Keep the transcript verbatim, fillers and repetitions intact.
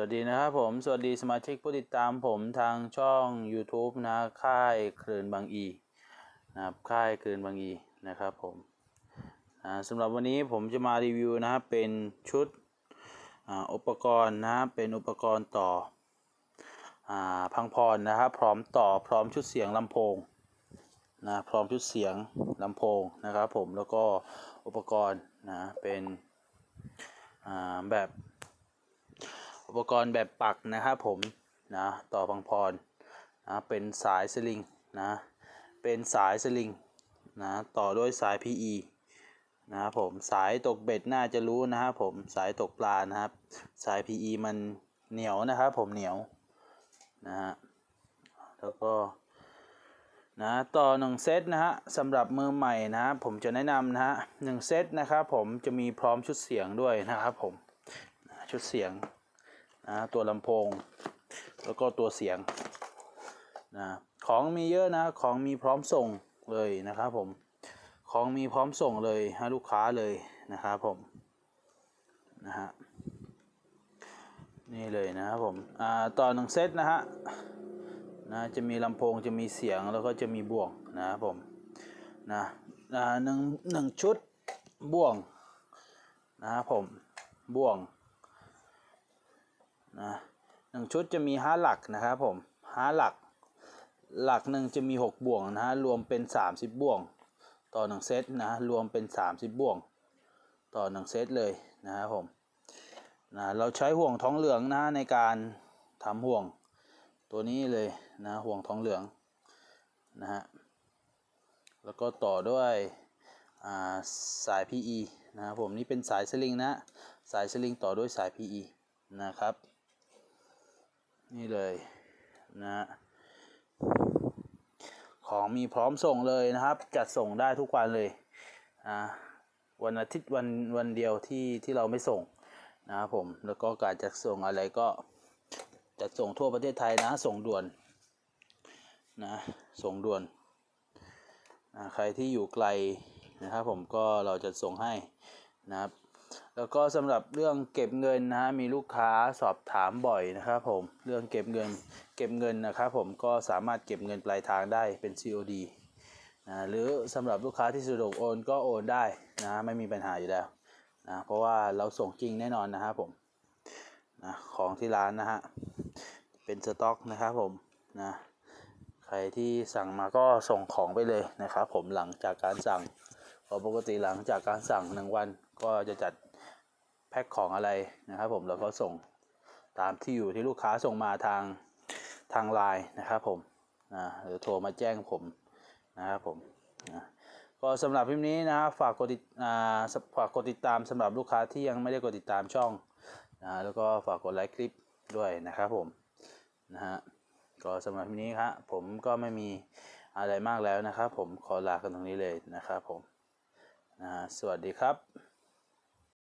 วัสดีนะครับผมสวัสดีสมาชิกผู้ติดตามผมทางช่อง YouTube นะค่ายคลื่นบางอีนะครับค่ายคลื่นบางอีนะครับผมสำหรับวันนี้ผมจะมารีวิวนะครับเป็นชุดอุปกรณ์นะเป็นอุปกรณ์ต่อพังพรนะครับพร้อมต่อพร้อมชุดเสียงลำโพงนะพร้อมชุดเสียงลำโพงนะครับผมแล้วก็อุปกรณ์นะเป็นแบบอุปกรณ์แบบปักนะครับผมนะต่อพังพรนะเป็นสายสลิงนะเป็นสายสลิงนะต่อด้วยสาย พี อี นะครับผมสายตกเบ็ดน่าจะรู้นะครับผมสายตกปลานะครับสาย พี อี มันเหนียวนะครับผมเหนียวนะฮะแล้วก็นะต่อหนึ่งเซตนะฮะสำหรับมือใหม่นะผมจะแนะนำนะฮะหนึ่งเซตนะครับผมจะมีพร้อมชุดเสียงด้วยนะครับผมชุดเสียงนะตัวลำโพงแล้วก็ตัวเสียงนะของมีเยอะนะของมีพร้อมส่งเลยนะครับผมของมีพร้อมส่งเลยให้ลูกค้าเลยนะครับผมนะฮะนี่เลยนะครับผมอ่าต่อหนึ่งเซตนะฮะนะจะมีลำโพงจะมีเสียงแล้วก็จะมีบ่วงนะครับผมนะอ่าหนึ่งหนึ่งชุดบ่วงนะครับผมบ่วงนะหนึ่งชุดจะมีห้าหลักนะครับผมห้าหลักหลักหนึ่งจะมีหกบ่วงนะฮะรวมเป็นสามสิบบ่วงต่อหนึ่งเซตนะรวมเป็นสามสิบบ่วงต่อหนึ่งเซตเลยนะครับผมนะเราใช้ห่วงทองเหลืองนะในการทำห่วงตัวนี้เลยนะห่วงทองเหลืองนะฮะแล้วก็ต่อด้วยสาย พี อี นะครับผมนี่เป็นสายสลิงนะสายสลิงต่อด้วยสาย พี อี นะครับนี่เลยนะของมีพร้อมส่งเลยนะครับจัดส่งได้ทุกวันเลยนะวันอาทิตย์วันวันเดียวที่ที่เราไม่ส่งนะครับผมแล้วก็การจัดส่งอะไรก็จัดส่งทั่วประเทศไทยนะส่งด่วนนะส่งด่วนนะใครที่อยู่ไกลนะครับผมก็เราจะส่งให้นะครับแล้วก็สำหรับเรื่องเก็บเงินนะมีลูกค้าสอบถามบ่อยนะครับผมเรื่องเก็บเงินเก็บเงินนะครับผมก็สามารถเก็บเงินปลายทางได้เป็น ซี โอ ดี นะหรือสำหรับลูกค้าที่สะดวกโอนก็โอนได้นะไม่มีปัญหาอยู่แล้วนะเพราะว่าเราส่งจริงแน่นอนนะครับผมนะของที่ร้านนะฮะเป็นสต็อกนะครับผมนะใครที่สั่งมาก็ส่งของไปเลยนะครับผมหลังจากการสั่งพอปกติหลังจากการสั่งหนึ่งวันก็จะจัดแพ็คของอะไรนะครับผมแล้วก็ส่งตามที่อยู่ที่ลูกค้าส่งมาทางทางไลน์นะครับผมนะหรือโทรมาแจ้งผมนะครับผมนะก็สำหรับคลิปนี้นะฝากกดติดอ่าฝากกดติดตามสำหรับลูกค้าที่ยังไม่ได้กดติดตามช่องนะแล้วก็ฝากกดไลค์คลิปด้วยนะครับผมนะฮะก็สำหรับคลิปนี้ครับผมก็ไม่มีอะไรมากแล้วนะครับผมขอลากันตรงนี้เลยนะครับผมนะสวัสดีครับ